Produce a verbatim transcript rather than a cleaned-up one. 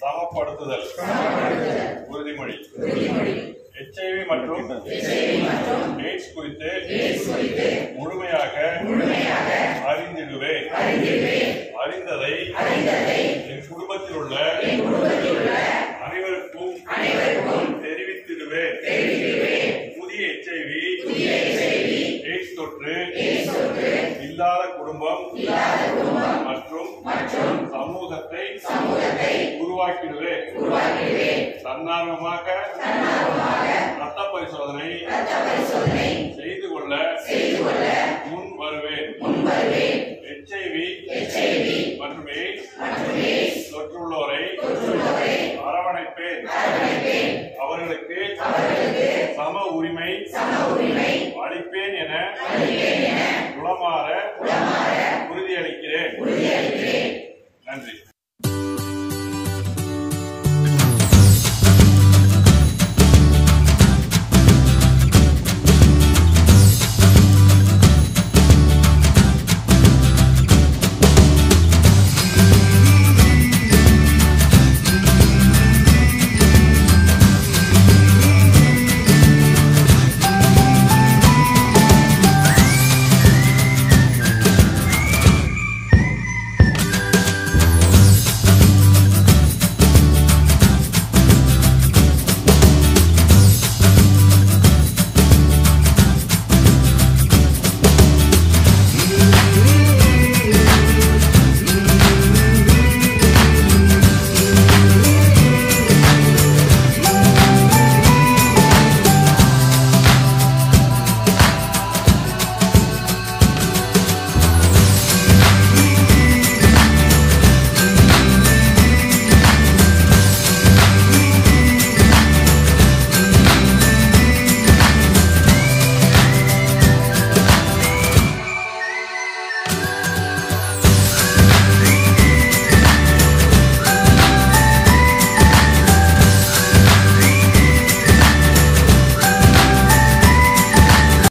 சமப்படுத்துதல் உறுதிமொழி. எச்ஐவி மற்றும் எய்ட்ஸ் குறித்து முழுமையாக அறிந்திடுவேன். அறிந்ததை என் குடும்பத்தில் உள்ள அனைவருக்கும் தெரிவித்திடுவேன். புதிய எச்ஐவி எய்ட்ஸ் தொற்று இல்லாத குடும்பம் மற்றும் சமூகத்தை உருவாக்கிடுவேன். தன்னார்வமாக ரத்த பரிசோதனை செய்து கொள்ள முன் வருவேன். எச்ஐவி மற்றும் எய்ட்ஸ் தொற்றுள்ளோரை அரவணைப்பேன். அவர்களுக்கு சம உரிமை அளிப்பேன் என உளமாற உறுதியளிக்கிறேன். நன்றி.